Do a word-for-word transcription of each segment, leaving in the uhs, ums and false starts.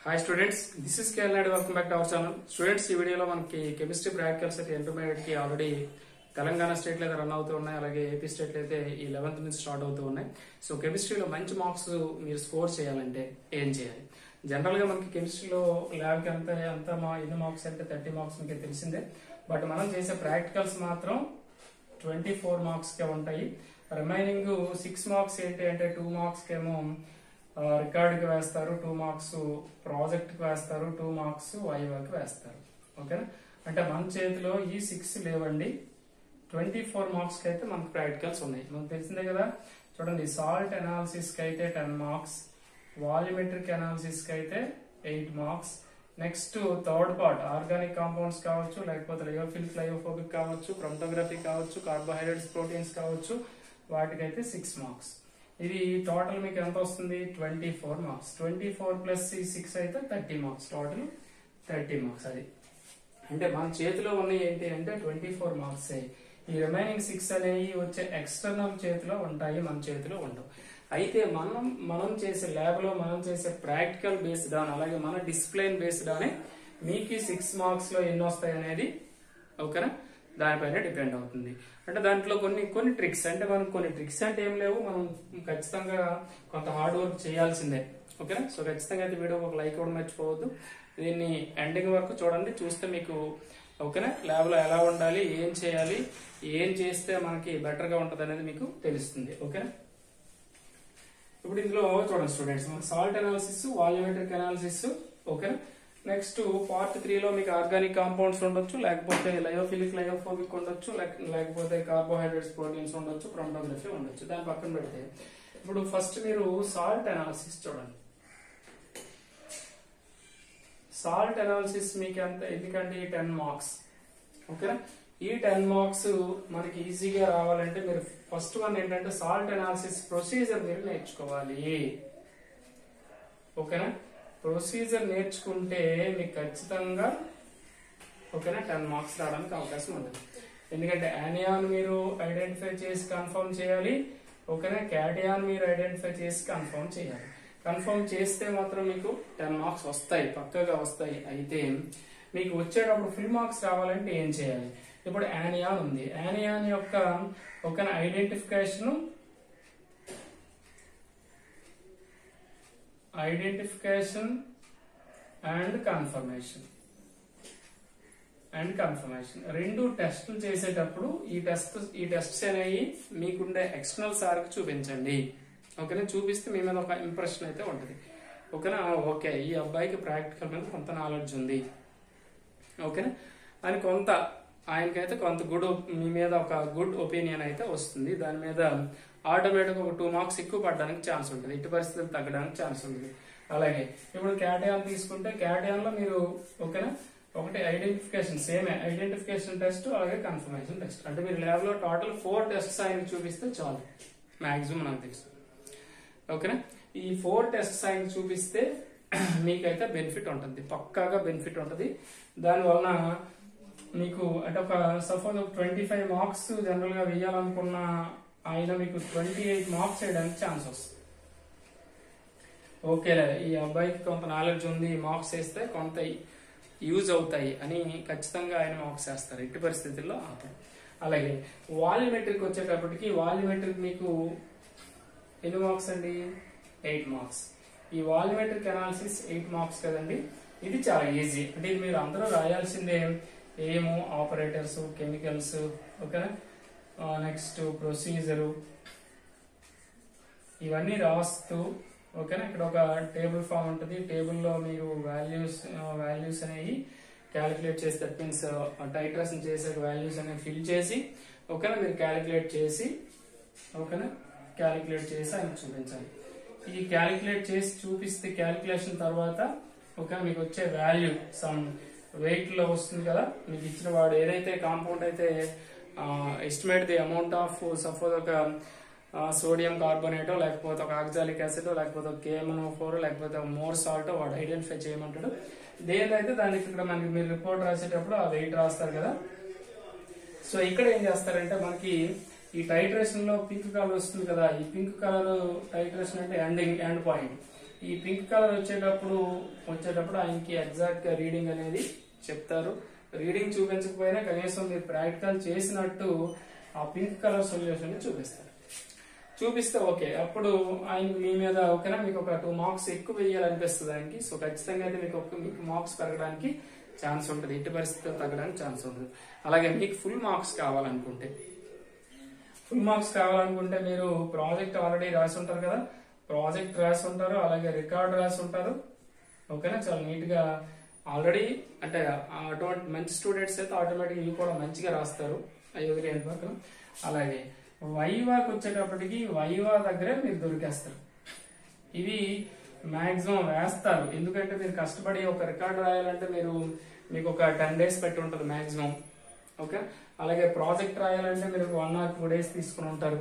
Hi students, this is K L Naidu. Welcome back to our channel. Students, ఈ వీడియోలో మనకి chemistry practicals అయితే intermediate కి already Telangana state లో రన్ అవుతూ ఉన్నాయి, అలాగే ఏపీ స్టేట్ లో అయితే ఈ లెవెన్త్ నుంచి స్టార్ట్ అవుతూ ఉన్నాయి. సో కెమిస్ట్రీలో మంచి మార్క్స్ మీరు స్కోర్ చేయాలంటే ఏం చేయాలి? జనరల్ గా మనకి కెమిస్ట్రీలో ల్యాబ్ కి అంత అంత ఎన్ని మార్క్స్ అంటే థర్టీ మార్క్స్ మీకు తెలిసిందే. బట్ మనం చేసే ప్రాక్టికల్స్ మాత్రం ట్వంటీ ఫోర్ మార్క్స్ కే ఉంటాయి. రిమైనింగ్ సిక్స్ మార్క్స్ ఏంటి అంటే టూ మార్క్స్ కేమో రికార్డ్ కి వేస్తారు, టూ మార్క్స్ ప్రాజెక్ట్ కి వేస్తారు, టూ మార్క్స్ వైవాకి వేస్తారు. ఓకేనా? అంటే మన చేతిలో ఈ సిక్స్ లేవండి, ట్వంటీ ఫోర్ మార్క్స్ కి అయితే మనకు ప్రాక్టికల్స్ ఉన్నాయి. మనకు తెలిసిందే కదా. చూడండి, సాల్ట్ అనాలిసిస్ కి అయితే టెన్ మార్క్స్, వాల్యూమెట్రిక్ అనాలిసిస్ కి అయితే eight marks. Next third part organic compounds కావచ్చు, లేకపోతే లయోఫిలిక్ లయోఫోబిక్ కావచ్చు, క్రోమటోగ్రఫీ కావచ్చు, కార్బోహైడ్రేట్స్ ప్రోటీన్స్ కావచ్చు, వాటికైతే సిక్స్ మార్క్స్. ఇది టోటల్ మీకు ఎంత వస్తుంది? Twenty four marks. Twenty four plus six అయితే thirty marks, total thirty marks. అది అంటే మన చేతిలో ఉన్నాయి ఏంటి అంటే ట్వంటీ ఫోర్ మార్క్స్. ఈ రిమైనింగ్ సిక్స్ అనేవి వచ్చే ఎక్స్టర్నల్ చేతిలో ఉంటాయి, మన చేతిలో ఉండవు. అయితే మనం మనం చేసే ల్యాబ్ లో మనం చేసే ప్రాక్టికల్ బేస్డ్ ఆన్, అలాగే మన డిసిప్లైన్ బేస్డ్ ఆన్ మీకు సిక్స్ మార్క్స్ లో ఎన్ని వస్తాయి అనేది ఓకేనా, దానిపైన డిపెండ్ అవుతుంది. అంటే దాంట్లో కొన్ని కొన్ని ట్రిక్స్, అంటే మనం కొన్ని ట్రిక్స్ అంటే ఏం లేవు, మనం ఖచ్చితంగా కొంత హార్డ్ వర్క్ చేయాల్సిందే. ఓకేనా? సో ఖచ్చితంగా అయితే వీడియోకి ఒక లైక్ కూడా మర్చిపోవద్దు. దీన్ని ఎండింగ్ వరకు చూడండి, చూస్తే మీకు ఓకేనా ల్యాబ్ లో ఎలా ఉండాలి, ఏం చేయాలి, ఏం చేస్తే మనకి బెటర్ గా ఉంటది అనేది మీకు తెలుస్తుంది. ఓకేనా? ఇప్పుడు ఇందులో చూడండి స్టూడెంట్స్, మనకి సాల్ట్ అనాలిసిస్, వాల్యూమెట్రిక్ అనాలిసిస్. ఓకేనా? నెక్స్ట్ పార్ట్ త్రీ లో మీకు ఆర్గానిక్ కాంపౌండ్స్ ఉండొచ్చు, లేకపోతే లయోఫిలిక్ లయోఫోబిక్ ఉండొచ్చు, లేకపోతే కార్బోహైడ్రేట్స్ ప్రోటీన్స్ ఉండొచ్చు, క్రోమటోగ్రఫీ ఉండొచ్చు. దాని పక్కన పెడితే ఇప్పుడు ఫస్ట్ మీరు సాల్ట్ అనాలిసిస్ చూడండి. సాల్ట్ అనాలిసిస్ మీకు ఎంత, ఎందుకంటే ఈ టెన్ మార్క్స్. ఓకేనా? ఈ టెన్ మార్క్స్ మనకి ఈజీగా రావాలంటే మీరు ఫస్ట్ వన్ ఏంటంటే సాల్ట్ అనాలిసిస్ ప్రొసీజర్ మీరు నేర్చుకోవాలి. ఓకేనా? ప్రొసీజర్ నేర్చుకుంటే మీకు ఖచ్చితంగా ఓకేనా టెన్ మార్క్స్ రావడానికి అవకాశం ఉంటుంది. ఎందుకంటే యానియాన్ మీరు ఐడెంటిఫై చేసి కన్ఫర్మ్ చేయాలి, ఓకేనా క్యాటియాన్ మీరు ఐడెంటిఫై చేసి కన్ఫర్మ్ చేయాలి. కన్ఫర్మ్ చేస్తే మాత్రం మీకు టెన్ మార్క్స్ వస్తాయి, పక్కగా వస్తాయి. అయితే మీకు వచ్చేటప్పుడు ఫుల్ మార్క్స్ రావాలంటే ఏం చేయాలి? ఇప్పుడు యానియాన్ ఉంది, యానియాన్ యొక్క ఓకేనా identification identification and confirmation and confirmation రెండు టెస్టులు చేసేటప్పుడు ఈ టెస్ట్ ఈ టెస్ట్స్ అనేవి మీకుండే ఎక్స్టర్నల్ సార్కి చూపించండి. ఓకేనా? చూపిస్తే మీ మీద ఒక ఇంప్రెషన్ అయితే ఉంటుంది. ఓకేనా? ఓకే, ఈ అబ్బాయికి ప్రాక్టికల్ మీద కొంత నాలెడ్జ్ ఉంది, ఓకేనా అని కొంత ఆయనకైతే కొంత గుడ్ మీ మీద ఒక గుడ్ ఒపీనియన్ అయితే వస్తుంది. దాని మీద ఆటోమేటిక్ ఒక టూ మార్క్స్ ఎక్కువ పడడానికి ఛాన్స్ ఉంటుంది, ఇటు పరిస్థితులు తగ్గడానికి ఛాన్స్ ఉంటుంది. అలాగే ఇప్పుడు క్యాటియాన్ తీసుకుంటే క్యాటియాన్ లో మీరు ఓకేనా ఒకటి ఐడెంటిఫికేషన్, సేమ్ ఐడెంటిఫికేషన్ టెస్ట్, అలాగే కన్ఫర్మేషన్ టెస్ట్. అంటే మీరు ల్యాబ్ లో టోటల్ ఫోర్ టెస్ట్స్ ఆయన చూపిస్తే చాలు, మాక్సిమం నాకు తెలుసు. ఓకేనా? ఈ ఫోర్ టెస్ట్స్ ఆయన చూపిస్తే మీకైతే బెనిఫిట్ ఉంటుంది, పక్కాగా బెనిఫిట్ ఉంటుంది. దానివలన మీకు అంటే ఒక సపోజ్ ఒక ట్వంటీ ఫైవ్ మార్క్స్ జనరల్ గా వేయాలనుకున్న ఆయన మీకు ట్వంటీ ఎయిట్ మార్క్స్ వేయడానికి ఛాన్స్ వస్తుంది. ఓకేలే, ఈ అబ్బాయికి కొంత నాలెడ్జ్ ఉంది, మార్క్స్ వేస్తే కొంత యూజ్ అవుతాయి అని ఖచ్చితంగా ఆయన మార్క్స్ వేస్తారు, ఎట్టి పరిస్థితుల్లో ఆపరు. అలాగే వాల్యూమెట్రిక్ వచ్చేటప్పటికి వాల్యూమెట్రిక్ మీకు ఎన్ని మార్క్స్ అండి? Eight marks. ఈ వాల్యూమెట్రిక్ అనాలిసిస్ ఎయిట్ మార్క్స్ కదండి. ఇది చాలా ఈజీ, అంటే ఇది మీరు అందరూ రాయాల్సిందే. ఏమో ఆపరేటర్స్, కెమికల్స్, ఓకేనా నెక్స్ట్ ప్రొసీజరు, ఇవన్నీ రాస్తూ ఓకేనా ఇక్కడ ఒక టేబుల్ ఫామ్ ఉంటుంది. టేబుల్లో మీరు వాల్యూస్ వాల్యూస్ అనేవి క్యాలిక్యులేట్ చేసి, దట్ మీన్స్ టైట్రేషన్ చేసే వాల్యూస్ అనేవి ఫిల్ చేసి ఓకేనా మీరు క్యాలిక్యులేట్ చేసి ఓకేనా క్యాలిక్యులేట్ చేసి ఆయన చూపించాలి. ఈ క్యాలిక్యులేట్ చేసి చూపిస్తే క్యాలిక్యులేషన్ తర్వాత ఓకే మీకు వచ్చే వాల్యూ సమ్ వెయిట్ లో వస్తుంది కదా. మీకు ఇచ్చిన వాడు ఏదైతే కాంపౌండ్ అయితే estimate the amount of suppose ఒక సోడియం కార్బోనేటో, లేకపోతే ఒక ఆక్సాలిక్ యాసిడ్, లేకపోతే ఒక కేఎంఎన్ఓ ఫోర్, లేకపోతే ఒక మోర్ సాల్ట్ వాడు ఐడెంటిఫై చేయమంటాడు. దేనికైతే దానికి ఇక్కడ మనకి మీరు రిపోర్ట్ రాసేటప్పుడు ఆ వెయిట్ రాస్తారు కదా. సో ఇక్కడ ఏం చేస్తారంటే మనకి ఈ టైట్రేషన్ లో పింక్ కలర్ వస్తుంది కదా, ఈ పింక్ కలర్ టైట్రేషన్ అంటే ఎండింగ్ ఎండ్ పాయింట్. ఈ పింక్ కలర్ వచ్చేటప్పుడు వచ్చేటప్పుడు ఆయనకి ఎగ్జాక్ట్ గా రీడింగ్ అనేది చెప్తారు. రీడింగ్ చూపించకపోయినా కనీసం మీరు ప్రాక్టికల్ చేసినట్టు ఆ పింక్ కలర్ సొల్యూషన్ చూపిస్తారు. చూపిస్తే ఓకే, అప్పుడు ఆయన మీ మీద ఓకేనా మీకు ఒక టూ మార్క్స్ ఎక్కువ వేయాలనిపిస్తుంది ఆయనకి. సో ఖచ్చితంగా అయితే మీకు ఒక మీకు మార్క్స్ పెరగడానికి ఛాన్స్ ఉంటుంది, ఎట్టి పరిస్థితుల్లో తగ్గడానికి ఛాన్స్ ఉంటుంది. అలాగే మీకు ఫుల్ మార్క్స్ కావాలనుకుంటే ఫుల్ మార్క్స్ కావాలనుకుంటే మీరు ప్రాజెక్ట్ ఆల్రెడీ రాసి ఉంటారు కదా, ప్రాజెక్ట్ రాసి ఉంటారు, అలాగే రికార్డ్ రాసి ఉంటారు. ఓకేనా, చాలా నీట్ గా ఆల్రెడీ అంటే అటువంటి మంచి స్టూడెంట్స్ అయితే ఆటోమేటిక్ ఇవి కూడా మంచిగా రాస్తారు. అవి వదిలేండి పక్కన. అలాగే వైవాకి వచ్చేటప్పటికి వైవా దగ్గరే మీరు దొరికేస్తారు. ఇవి మాక్సిమం వేస్తారు, ఎందుకంటే మీరు కష్టపడి ఒక రికార్డ్ రాయాలంటే మీరు మీకు ఒక టెన్ డేస్ పెట్టి ఉంటుంది మాక్సిమం. ఓకే, అలాగే ప్రాజెక్ట్ రాయాలంటే మీరు వన్ ఆర్ టూ డేస్ తీసుకుని ఉంటారు.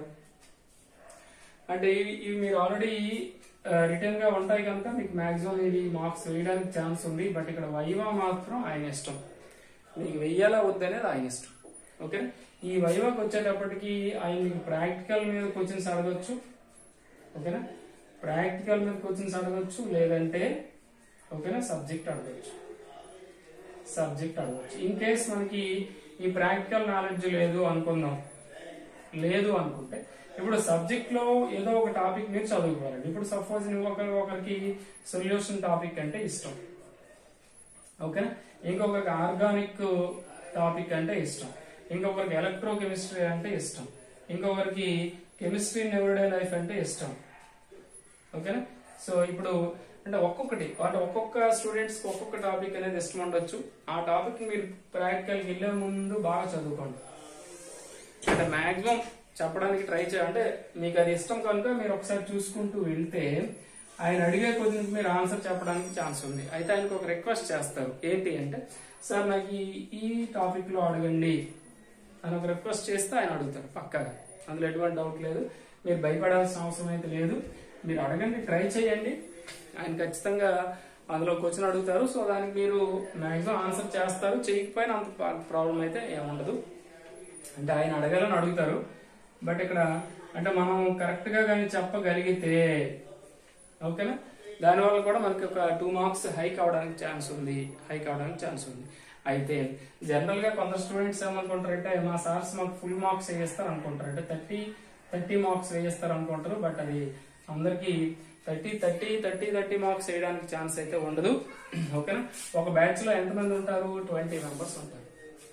అంటే ఇవి ఇవి మీరు ఆల్రెడీ రిటర్న్ గా ఉంటాయి కనుక మీకు మాక్సిమం ఇవి మార్క్స్ వేయడానికి ఛాన్స్ ఉంది. బట్ ఇక్కడ వైవా మాత్రం ఆయన ఇష్టం, మీకు వెయ్యాలా వద్దనేది ఆయన ఇష్టం. ఓకే, ఈ వైవాకి వచ్చేటప్పటికి ఆయన మీకు ప్రాక్టికల్ మీద క్వశ్చన్స్ అడగచ్చు. ఓకేనా, ప్రాక్టికల్ మీద క్వశ్చన్స్ అడగచ్చు, లేదంటే ఓకేనా సబ్జెక్ట్ అడగచ్చు సబ్జెక్ట్ అడగచ్చు ఇన్ కేస్ మనకి ఈ ప్రాక్టికల్ నాలెడ్జ్ లేదు అనుకుందాం, లేదు అనుకుంటే ఇప్పుడు సబ్జెక్ట్ లో ఏదో ఒక టాపిక్ మీరు చదువుకోవాలండి. ఇప్పుడు సపోజ్ నువ్వు ఒకరి ఒకరికి సొల్యూషన్ టాపిక్ అంటే ఇష్టం, ఓకేనా, ఇంకొకరికి ఆర్గానిక్ టాపిక్ అంటే ఇష్టం, ఇంకొకరికి ఎలక్ట్రో కెమిస్ట్రీ అంటే ఇష్టం, ఇంకొకరికి కెమిస్ట్రీ ఇన్ ఎవ్రీడే లైఫ్ అంటే ఇష్టం. ఓకేనా, సో ఇప్పుడు అంటే ఒక్కొక్కటి అంటే ఒక్కొక్క స్టూడెంట్స్ ఒక్కొక్క టాపిక్ అనేది ఇష్టం ఉండొచ్చు. ఆ టాపిక్ మీరు ప్రాక్టికల్కి వెళ్ళే ముందు బాగా చదువుకోండి. అంటే మాక్సిమం చెప్పడానికి ట్రై చేయాలి. అంటే మీకు అది ఇష్టం కనుక మీరు ఒకసారి చూసుకుంటూ వెళ్తే ఆయన అడిగే కొద్దిగా మీరు ఆన్సర్ చెప్పడానికి ఛాన్స్ ఉంది. అయితే ఆయనకు ఒక రిక్వెస్ట్ చేస్తారు, ఏంటి అంటే సార్ నాకు ఈ టాపిక్ లో అడగండి అని ఒక రిక్వెస్ట్ చేస్తే ఆయన అడుగుతారు పక్కాగా, అందులో ఎటువంటి డౌట్ లేదు. మీరు భయపడాల్సిన అవసరం అయితే లేదు, మీరు అడగండి, ట్రై చేయండి. ఆయన ఖచ్చితంగా అందులో క్వశ్చన్ అడుగుతారు. సో దానికి మీరు మాక్సిమం ఆన్సర్ చేస్తారు, చేయకపోయినా అంత ప్రాబ్లం అయితే ఏముండదు. అంటే ఆయన అడగాలని అడుగుతారు, బట్ ఇక్కడ అంటే మనం కరెక్ట్ గా కానీ చెప్పగలిగితే ఓకేనా, దానివల్ల కూడా మనకి ఒక టూ మార్క్స్ హైక్ అవడానికి ఛాన్స్ ఉంది హైక్ అవడానికి ఛాన్స్ ఉంది. అయితే జనరల్ గా కొందరు స్టూడెంట్స్ ఏమనుకుంటారంటే మా సార్స్ మాకు ఫుల్ మార్క్స్ వేస్తారు అనుకుంటారు, అంటే థర్టీ థర్టీ మార్క్స్ వేస్తారు అనుకుంటారు. బట్ అది అందరికి thirty thirty thirty thirty marks వేయడానికి ఛాన్స్ అయితే ఉండదు. ఓకేనా, ఒక బ్యాచ్ లో ఎంతమంది ఉంటారు, ట్వంటీ మెంబర్స్ ఉంటారు.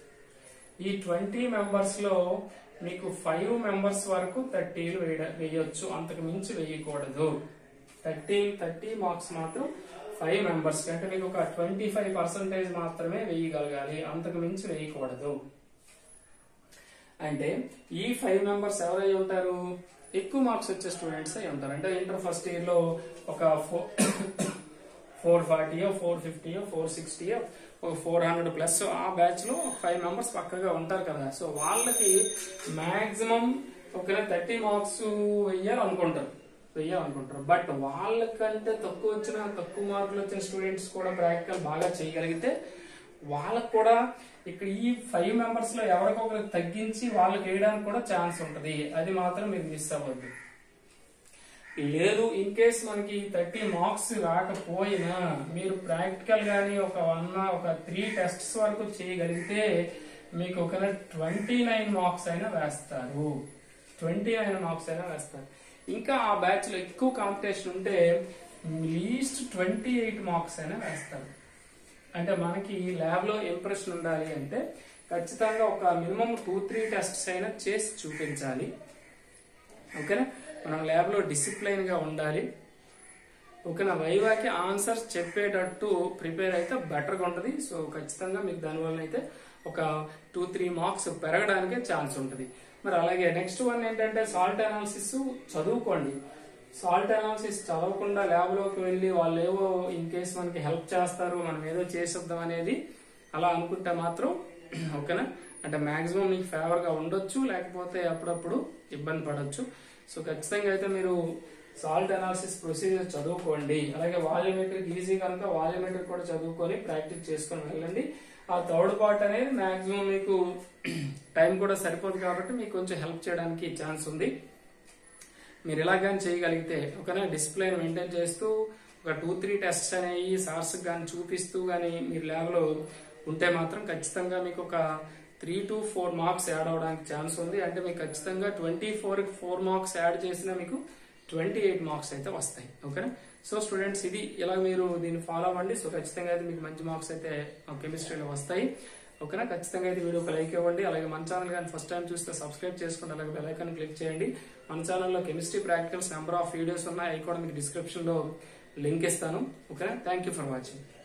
ఈ ట్వంటీ మెంబర్స్ లో మీకు ఫైవ్ మెంబర్స్ వరకు థర్టీలు వేయ వేయొచ్చు, అంతకు మించి వేయకూడదు. థర్టీ థర్టీ మార్క్స్ మాత్రం ఫైవ్ మెంబర్స్ అంటే మీకు ఒక ట్వంటీ ఫైవ్ పర్సెంటేజ్ మాత్రమే వేయగలగాలి, అంతకు మించి వేయకూడదు. అంటే ఈ ఫైవ్ మెంబర్స్ ఎవరై ఉంటారు, ఎక్కువ మార్క్స్ వచ్చే స్టూడెంట్స్ అయి ఉంటారు. అంటే ఇంటర్ ఫస్ట్ ఇయర్ లో ఒక ఫోర్ ఫోర్ ఫార్టీయో ఫోర్ ఫిఫ్టీయో ఫోర్ సిక్స్టీయో ఒక ఫోర్ హండ్రెడ్ ప్లస్ ఆ బ్యాచ్ లో ఫైవ్ మెంబర్స్ పక్కగా ఉంటారు కదా. సో వాళ్ళకి మాక్సిమం ఒక థర్టీ మార్క్స్ వెయ్యాలనుకుంటారు వెయ్యాలనుకుంటారు బట్ వాళ్ళకంటే తక్కువ వచ్చిన తక్కువ మార్కులు వచ్చిన స్టూడెంట్స్ కూడా ప్రాక్టికల్ బాగా చేయగలిగితే వాళ్ళకు కూడా ఇక్కడ ఈ ఫైవ్ మెంబర్స్ లో ఎవరికొకరికి తగ్గించి వాళ్ళకి వేయడానికి కూడా ఛాన్స్ ఉంటది. అది మాత్రం మీరు మిస్ అవ్వద్దు. లేదు ఇన్ కేస్ మనకి థర్టీ మార్క్స్ రాకపోయినా మీరు ప్రాక్టికల్ గానీ ఒక వన్ ఒక త్రీ టెస్ట్స్ వరకు చేయగలిగితే మీకు ఒక ట్వంటీ నైన్ మార్క్స్ అయినా వేస్తారు ట్వంటీ నైన్ మార్క్స్ అయినా వేస్తారు. ఇంకా ఆ బ్యాచ్ లో ఎక్కువ కాంపిటీషన్ ఉంటే లీస్ట్ ట్వంటీ ఎయిట్ మార్క్స్ అయినా వేస్తారు. అంటే మనకి ల్యాబ్ లో ఇంప్రెషన్ ఉండాలి అంటే ఖచ్చితంగా ఒక మినిమం టూ త్రీ టెస్ట్స్ అయినా చేసి చూపించాలి. ఓకేనా, మనం ల్యాబ్ లో డిసిప్లైన్ గా ఉండాలి. ఓకేనా, వైవాకి ఆన్సర్స్ చెప్పేటట్టు ప్రిపేర్ అయితే బెటర్ గా ఉంటది. సో ఖచ్చితంగా మీకు దానివల్ల అయితే ఒక టూ త్రీ మార్క్స్ పెరగడానికే ఛాన్స్ ఉంటుంది. మరి అలాగే నెక్స్ట్ వన్ ఏంటంటే సాల్ట్ అనాలిసిస్ చదువుకోండి. సాల్ట్ అనాలిసిస్ చదవకుండా ల్యాబ్ లోకి వెళ్ళి వాళ్ళు ఏవో ఇన్ కేస్ మనకి హెల్ప్ చేస్తారు మనం ఏదో చేసేద్దాం అనేది అలా అనుకుంటే మాత్రం ఓకేనా, అంటే మాక్సిమం మీకు ఫేవర్ గా ఉండొచ్చు, లేకపోతే అప్పుడప్పుడు ఇబ్బంది పడవచ్చు. సో ఖచ్చితంగా అయితే మీరు సాల్ట్ అనాలిసిస్ ప్రొసీజర్ చదువుకోండి. అలాగే వాల్యూమెట్రిక్ ఈజీ కనుక వాల్యూమెట్రిక్ కూడా చదువుకొని ప్రాక్టీస్ చేసుకొని వెళ్ళండి. ఆ థర్డ్ పార్ట్ అనేది మాక్సిమం మీకు టైం కూడా సరిపోదు కాబట్టి మీకు కొంచెం హెల్ప్ చేయడానికి ఛాన్స్ ఉంది. మీరు ఇలాగానే చేయగలిగితే ఓకేనా, డిసిప్లైన్ మెయింటైన్ చేస్తూ ఒక టూ త్రీ టెస్ట్స్ అనేవి సార్స్ కానీ చూపిస్తూ కానీ మీరు ల్యాబ్లో ఉంటే మాత్రం ఖచ్చితంగా మీకు ఒక three to four marks add అవడానికి ఛాన్స్ ఉంది. అంటే మీకు ఖచ్చితంగా twenty four four marks add చేసినా మీకు ట్వంటీ ఎయిట్ మార్క్స్ అయితే వస్తాయి. ఓకేనా? సో స్టూడెంట్స్ ఇది ఇలా మీరు దీన్ని ఫాలో అవ్వండి. సో ఖచ్చితంగా అయితే మీకు మంచి మార్క్స్ అయితే కెమిస్ట్రీలో వస్తాయి. ఓకేనా? ఖచ్చితంగా అయితే వీడియో ఒక లైక్ ఇవ్వండి. అలాగే మన ఛానల్ కానీ ఫస్ట్ టైం చూస్తే సబ్స్క్రైబ్ చేసుకోండి. అలాగే బెల్ ఐకాన్ క్లిక్ చేయండి. మన ఛానల్లో chemistry practicals number of videos ఉన్నాయి. అవి కూడా మీకు డిస్క్రిప్షన్ లో లింక్ ఇస్తాను. ఓకేనా? Thank you for watching.